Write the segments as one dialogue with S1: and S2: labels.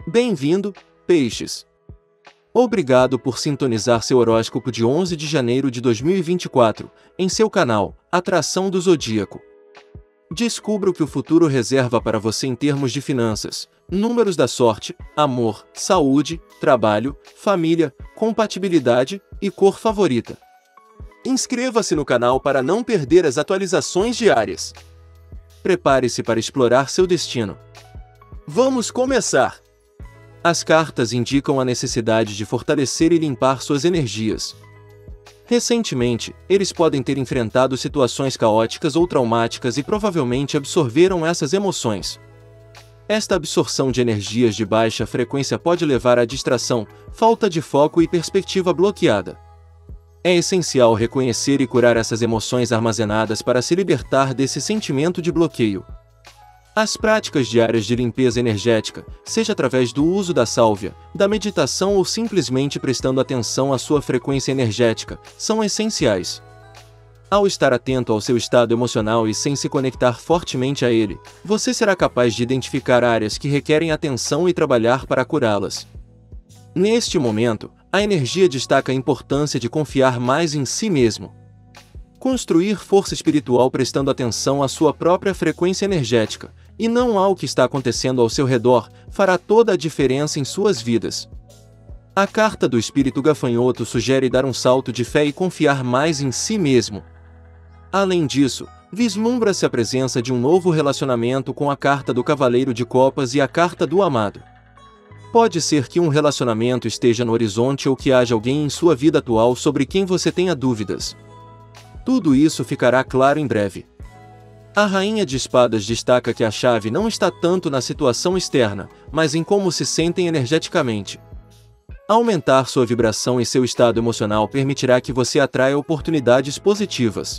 S1: Bem-vindo, Peixes! Obrigado por sintonizar seu horóscopo de 11 de janeiro de 2024, em seu canal, Atração do Zodíaco. Descubra o que o futuro reserva para você em termos de finanças, números da sorte, amor, saúde, trabalho, família, compatibilidade e cor favorita. Inscreva-se no canal para não perder as atualizações diárias. Prepare-se para explorar seu destino. Vamos começar! As cartas indicam a necessidade de fortalecer e limpar suas energias. Recentemente, eles podem ter enfrentado situações caóticas ou traumáticas e provavelmente absorveram essas emoções. Esta absorção de energias de baixa frequência pode levar à distração, falta de foco e perspectiva bloqueada. É essencial reconhecer e curar essas emoções armazenadas para se libertar desse sentimento de bloqueio. As práticas diárias de limpeza energética, seja através do uso da sálvia, da meditação ou simplesmente prestando atenção à sua frequência energética, são essenciais. Ao estar atento ao seu estado emocional e sem se conectar fortemente a ele, você será capaz de identificar áreas que requerem atenção e trabalhar para curá-las. Neste momento, a energia destaca a importância de confiar mais em si mesmo. Construir força espiritual prestando atenção à sua própria frequência energética, e não ao que está acontecendo ao seu redor, fará toda a diferença em suas vidas. A carta do Espírito Gafanhoto sugere dar um salto de fé e confiar mais em si mesmo. Além disso, vislumbra-se a presença de um novo relacionamento com a carta do Cavaleiro de Copas e a carta do Amado. Pode ser que um relacionamento esteja no horizonte ou que haja alguém em sua vida atual sobre quem você tenha dúvidas. Tudo isso ficará claro em breve. A Rainha de Espadas destaca que a chave não está tanto na situação externa, mas em como se sentem energeticamente. Aumentar sua vibração e seu estado emocional permitirá que você atraia oportunidades positivas.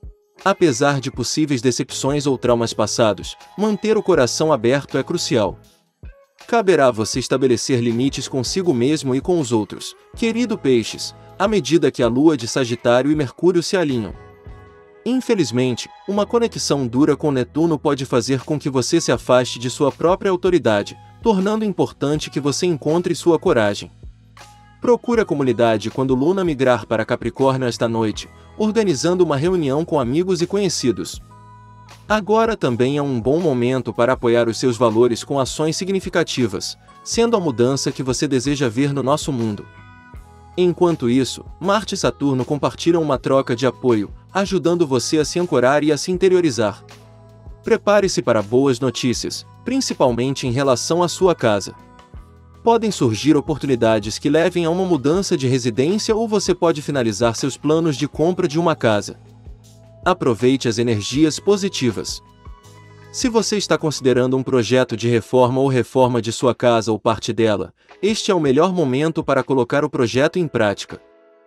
S1: Apesar de possíveis decepções ou traumas passados, manter o coração aberto é crucial. Caberá a você estabelecer limites consigo mesmo e com os outros, querido Peixes, à medida que a Lua de Sagitário e Mercúrio se alinham. Infelizmente, uma conexão dura com Netuno pode fazer com que você se afaste de sua própria autoridade, tornando importante que você encontre sua coragem. Procure a comunidade quando Luna migrar para Capricórnio esta noite, organizando uma reunião com amigos e conhecidos. Agora também é um bom momento para apoiar os seus valores com ações significativas, sendo a mudança que você deseja ver no nosso mundo. Enquanto isso, Marte e Saturno compartilham uma troca de apoio, ajudando você a se ancorar e a se interiorizar. Prepare-se para boas notícias, principalmente em relação à sua casa. Podem surgir oportunidades que levem a uma mudança de residência ou você pode finalizar seus planos de compra de uma casa. Aproveite as energias positivas. Se você está considerando um projeto de reforma ou reforma de sua casa ou parte dela, este é o melhor momento para colocar o projeto em prática.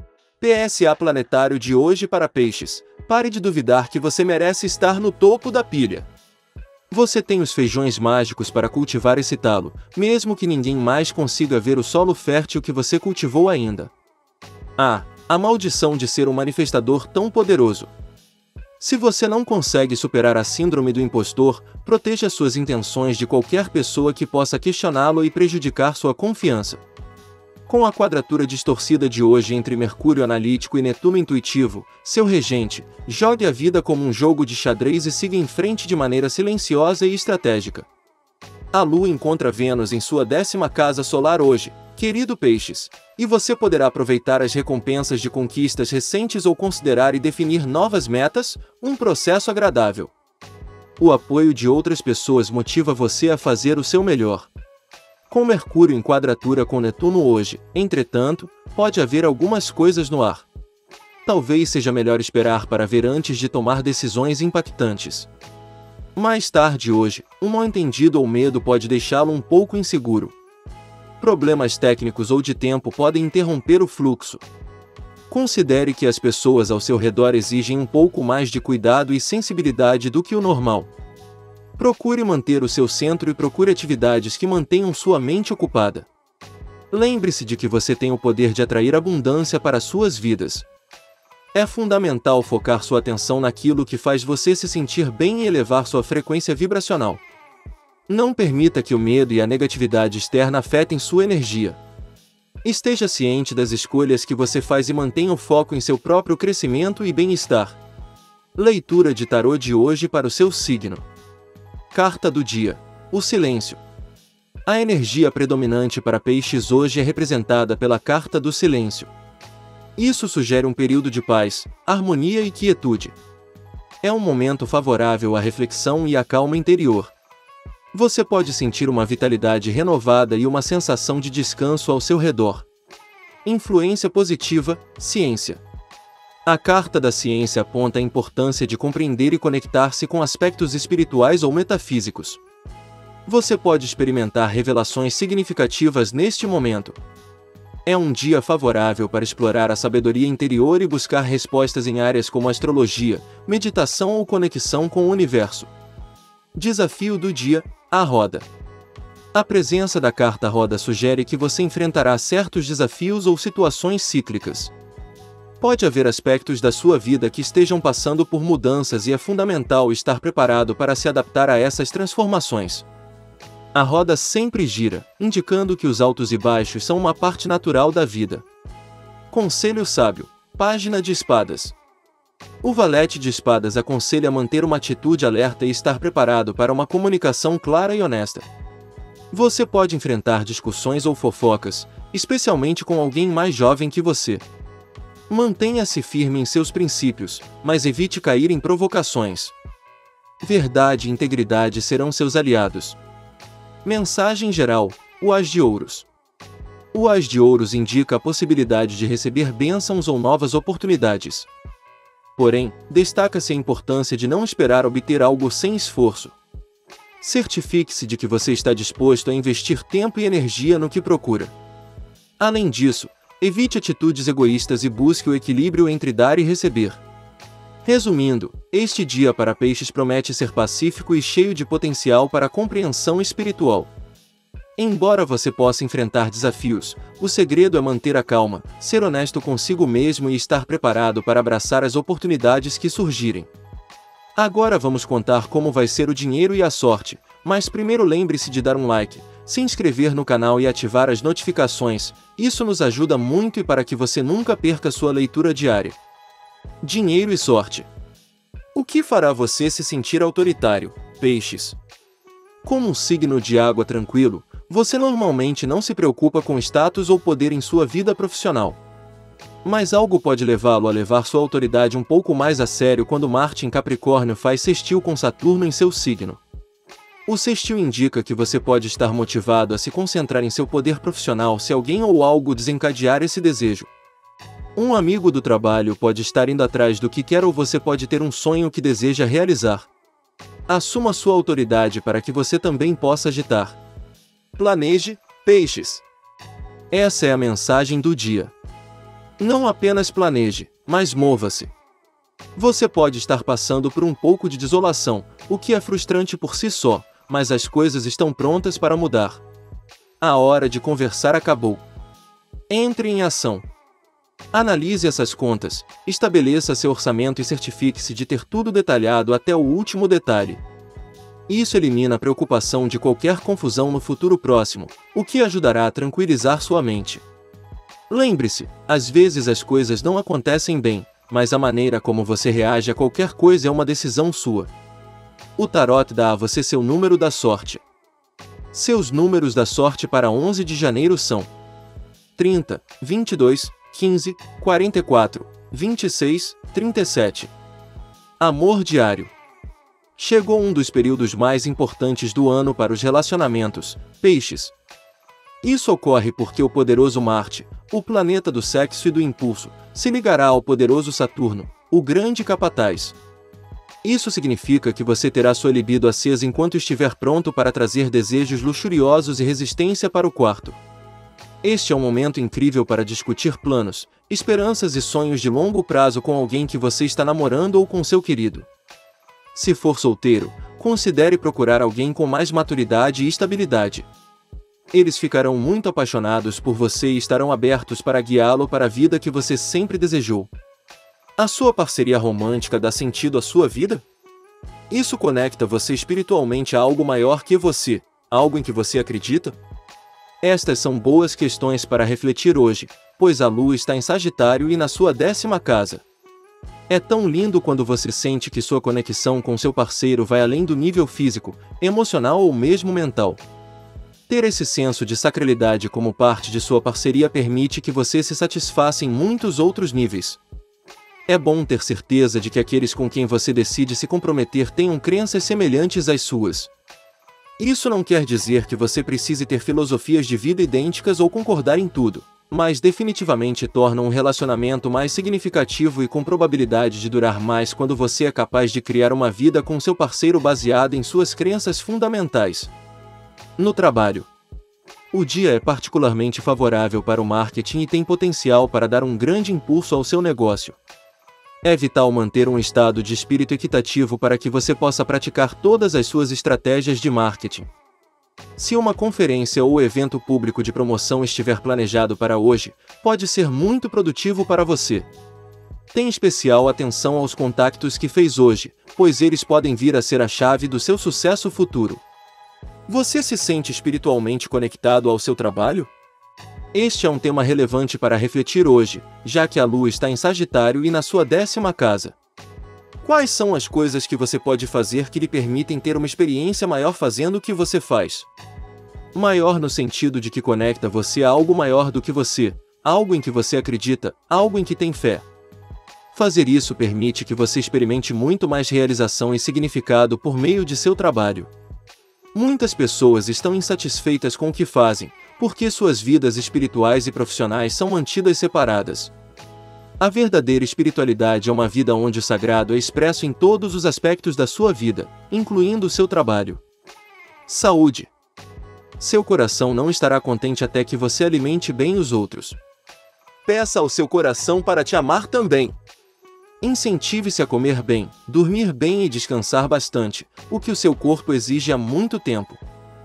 S1: PSA planetário de hoje para Peixes: pare de duvidar que você merece estar no topo da pilha. Você tem os feijões mágicos para cultivar esse talo, mesmo que ninguém mais consiga ver o solo fértil que você cultivou ainda. A maldição de ser um manifestador tão poderoso. Se você não consegue superar a síndrome do impostor, proteja suas intenções de qualquer pessoa que possa questioná-lo e prejudicar sua confiança. Com a quadratura distorcida de hoje entre Mercúrio analítico e Netuno intuitivo, seu regente, jogue a vida como um jogo de xadrez e siga em frente de maneira silenciosa e estratégica. A Lua encontra Vênus em sua 10ª casa solar hoje, querido Peixes, e você poderá aproveitar as recompensas de conquistas recentes ou considerar e definir novas metas, um processo agradável. O apoio de outras pessoas motiva você a fazer o seu melhor. Com Mercúrio em quadratura com Netuno hoje, entretanto, pode haver algumas coisas no ar. Talvez seja melhor esperar para ver antes de tomar decisões impactantes. Mais tarde hoje, um mal-entendido ou medo pode deixá-lo um pouco inseguro. Problemas técnicos ou de tempo podem interromper o fluxo. Considere que as pessoas ao seu redor exigem um pouco mais de cuidado e sensibilidade do que o normal. Procure manter o seu centro e procure atividades que mantenham sua mente ocupada. Lembre-se de que você tem o poder de atrair abundância para suas vidas. É fundamental focar sua atenção naquilo que faz você se sentir bem e elevar sua frequência vibracional. Não permita que o medo e a negatividade externa afetem sua energia. Esteja ciente das escolhas que você faz e mantenha o foco em seu próprio crescimento e bem-estar. Leitura de tarô de hoje para o seu signo. Carta do dia: o silêncio. A energia predominante para Peixes hoje é representada pela carta do silêncio. Isso sugere um período de paz, harmonia e quietude. É um momento favorável à reflexão e à calma interior. Você pode sentir uma vitalidade renovada e uma sensação de descanso ao seu redor. Influência positiva, ciência. A carta da ciência aponta a importância de compreender e conectar-se com aspectos espirituais ou metafísicos. Você pode experimentar revelações significativas neste momento. É um dia favorável para explorar a sabedoria interior e buscar respostas em áreas como astrologia, meditação ou conexão com o universo. Desafio do dia: a roda. A presença da carta roda sugere que você enfrentará certos desafios ou situações cíclicas. Pode haver aspectos da sua vida que estejam passando por mudanças e é fundamental estar preparado para se adaptar a essas transformações. A roda sempre gira, indicando que os altos e baixos são uma parte natural da vida. Conselho sábio: página de espadas. O valete de espadas aconselha manter uma atitude alerta e estar preparado para uma comunicação clara e honesta. Você pode enfrentar discussões ou fofocas, especialmente com alguém mais jovem que você. Mantenha-se firme em seus princípios, mas evite cair em provocações. Verdade e integridade serão seus aliados. Mensagem geral: o As de Ouros. O As de Ouros indica a possibilidade de receber bênçãos ou novas oportunidades. Porém, destaca-se a importância de não esperar obter algo sem esforço. Certifique-se de que você está disposto a investir tempo e energia no que procura. Além disso, evite atitudes egoístas e busque o equilíbrio entre dar e receber. Resumindo, este dia para Peixes promete ser pacífico e cheio de potencial para a compreensão espiritual. Embora você possa enfrentar desafios, o segredo é manter a calma, ser honesto consigo mesmo e estar preparado para abraçar as oportunidades que surgirem. Agora vamos contar como vai ser o dinheiro e a sorte, mas primeiro lembre-se de dar um like, se inscrever no canal e ativar as notificações, isso nos ajuda muito e para que você nunca perca sua leitura diária. Dinheiro e sorte. O que fará você se sentir autoritário, Peixes? Como um signo de água tranquilo, você normalmente não se preocupa com status ou poder em sua vida profissional. Mas algo pode levá-lo a levar sua autoridade um pouco mais a sério quando Marte em Capricórnio faz sextil com Saturno em seu signo. O sextil indica que você pode estar motivado a se concentrar em seu poder profissional se alguém ou algo desencadear esse desejo. Um amigo do trabalho pode estar indo atrás do que quer ou você pode ter um sonho que deseja realizar. Assuma sua autoridade para que você também possa agitar. Planeje, Peixes. Essa é a mensagem do dia. Não apenas planeje, mas mova-se. Você pode estar passando por um pouco de desolação, o que é frustrante por si só, mas as coisas estão prontas para mudar. A hora de conversar acabou. Entre em ação. Analise essas contas, estabeleça seu orçamento e certifique-se de ter tudo detalhado até o último detalhe. Isso elimina a preocupação de qualquer confusão no futuro próximo, o que ajudará a tranquilizar sua mente. Lembre-se, às vezes as coisas não acontecem bem, mas a maneira como você reage a qualquer coisa é uma decisão sua. O tarot dá a você seu número da sorte. Seus números da sorte para 11 de janeiro são 30, 22, 15, 44, 26, 37. Amor diário. Chegou um dos períodos mais importantes do ano para os relacionamentos, Peixes. Isso ocorre porque o poderoso Marte, o planeta do sexo e do impulso, se ligará ao poderoso Saturno, o grande capataz. Isso significa que você terá sua libido acesa enquanto estiver pronto para trazer desejos luxuriosos e resistência para o quarto. Este é um momento incrível para discutir planos, esperanças e sonhos de longo prazo com alguém que você está namorando ou com seu querido. Se for solteiro, considere procurar alguém com mais maturidade e estabilidade. Eles ficarão muito apaixonados por você e estarão abertos para guiá-lo para a vida que você sempre desejou. A sua parceria romântica dá sentido à sua vida? Isso conecta você espiritualmente a algo maior que você, algo em que você acredita? Estas são boas questões para refletir hoje, pois a Lua está em Sagitário e na sua 10ª casa. É tão lindo quando você sente que sua conexão com seu parceiro vai além do nível físico, emocional ou mesmo mental. Ter esse senso de sacralidade como parte de sua parceria permite que você se satisfaça em muitos outros níveis. É bom ter certeza de que aqueles com quem você decide se comprometer tenham crenças semelhantes às suas. Isso não quer dizer que você precise ter filosofias de vida idênticas ou concordar em tudo, mas definitivamente torna um relacionamento mais significativo e com probabilidade de durar mais quando você é capaz de criar uma vida com seu parceiro baseada em suas crenças fundamentais. No trabalho. O dia é particularmente favorável para o marketing e tem potencial para dar um grande impulso ao seu negócio. É vital manter um estado de espírito equitativo para que você possa praticar todas as suas estratégias de marketing. Se uma conferência ou evento público de promoção estiver planejado para hoje, pode ser muito produtivo para você. Tenha especial atenção aos contactos que fez hoje, pois eles podem vir a ser a chave do seu sucesso futuro. Você se sente espiritualmente conectado ao seu trabalho? Este é um tema relevante para refletir hoje, já que a Lua está em Sagitário e na sua 10ª casa. Quais são as coisas que você pode fazer que lhe permitem ter uma experiência maior fazendo o que você faz? Maior no sentido de que conecta você a algo maior do que você, algo em que você acredita, algo em que tem fé. Fazer isso permite que você experimente muito mais realização e significado por meio de seu trabalho. Muitas pessoas estão insatisfeitas com o que fazem, porque suas vidas espirituais e profissionais são mantidas separadas. A verdadeira espiritualidade é uma vida onde o sagrado é expresso em todos os aspectos da sua vida, incluindo o seu trabalho. Saúde. Seu coração não estará contente até que você alimente bem os outros. Peça ao seu coração para te amar também. Incentive-se a comer bem, dormir bem e descansar bastante, o que o seu corpo exige há muito tempo.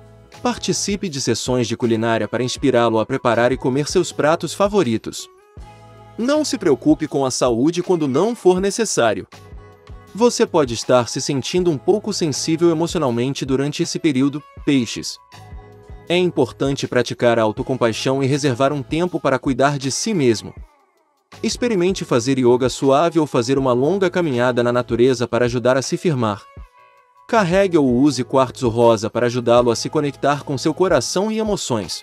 S1: Participe de sessões de culinária para inspirá-lo a preparar e comer seus pratos favoritos. Não se preocupe com a saúde quando não for necessário. Você pode estar se sentindo um pouco sensível emocionalmente durante esse período, peixes. É importante praticar a autocompaixão e reservar um tempo para cuidar de si mesmo. Experimente fazer yoga suave ou fazer uma longa caminhada na natureza para ajudar a se firmar. Carregue ou use quartzo rosa para ajudá-lo a se conectar com seu coração e emoções.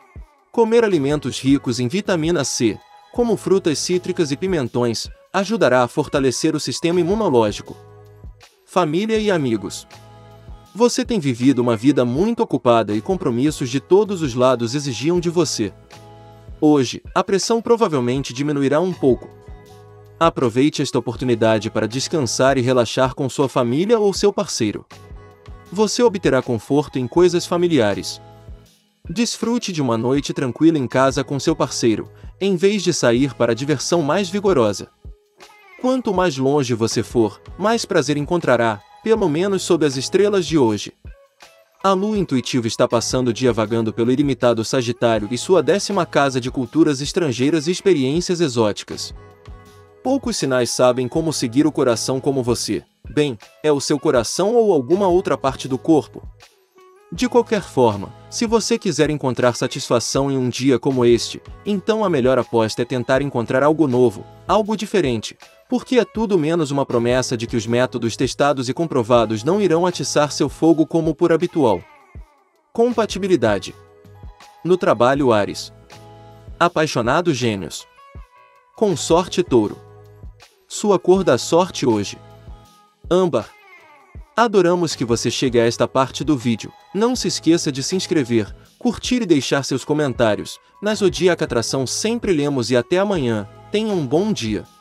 S1: Comer alimentos ricos em vitamina C, como frutas cítricas e pimentões, ajudará a fortalecer o sistema imunológico. Família e amigos. Você tem vivido uma vida muito ocupada e compromissos de todos os lados exigiam de você. Hoje, a pressão provavelmente diminuirá um pouco. Aproveite esta oportunidade para descansar e relaxar com sua família ou seu parceiro. Você obterá conforto em coisas familiares. Desfrute de uma noite tranquila em casa com seu parceiro, em vez de sair para a diversão mais vigorosa. Quanto mais longe você for, mais prazer encontrará, pelo menos sob as estrelas de hoje. A Lua intuitiva está passando o dia vagando pelo ilimitado Sagitário e sua 10ª casa de culturas estrangeiras e experiências exóticas. Poucos sinais sabem como seguir o coração como você. Bem, é o seu coração ou alguma outra parte do corpo? De qualquer forma, se você quiser encontrar satisfação em um dia como este, então a melhor aposta é tentar encontrar algo novo, algo diferente, porque é tudo menos uma promessa de que os métodos testados e comprovados não irão atiçar seu fogo como por habitual. Compatibilidade. No trabalho, Áries. Apaixonado, Gêmeos. Consorte, Touro. Sua cor da sorte hoje. Âmbar. Adoramos que você chegue a esta parte do vídeo. Não se esqueça de se inscrever, curtir e deixar seus comentários. Na Zodíaca Atração sempre lemos e até amanhã. Tenha um bom dia.